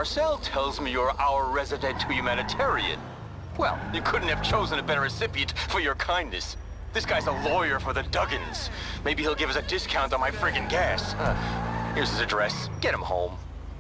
Marcel tells me you're our resident humanitarian. Well, you couldn't have chosen a better recipient for your kindness. This guy's a lawyer for the Duggans. Maybe he'll give us a discount on my friggin' gas. Here's his address. Get him home.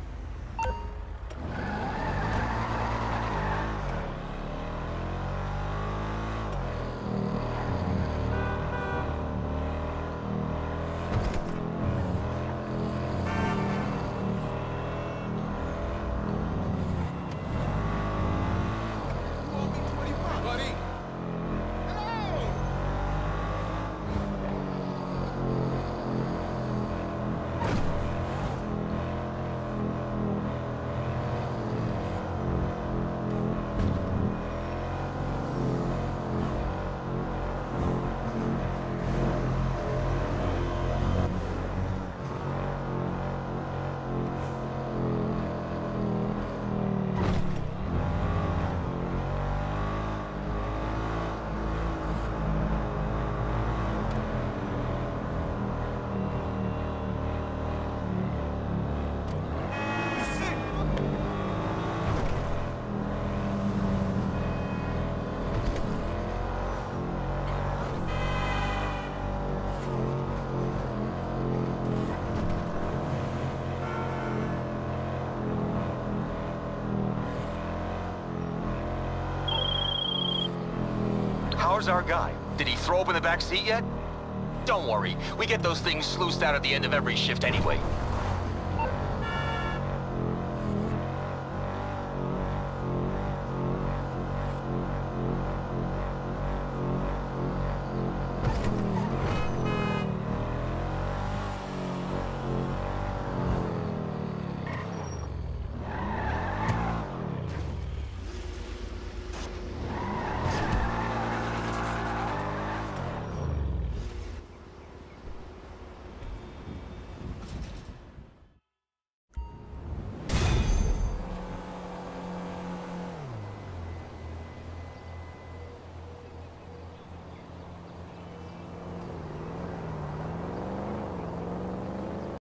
How's our guy? Did he throw up in the back seat yet? Don't worry, we get those things sluiced out at the end of every shift anyway.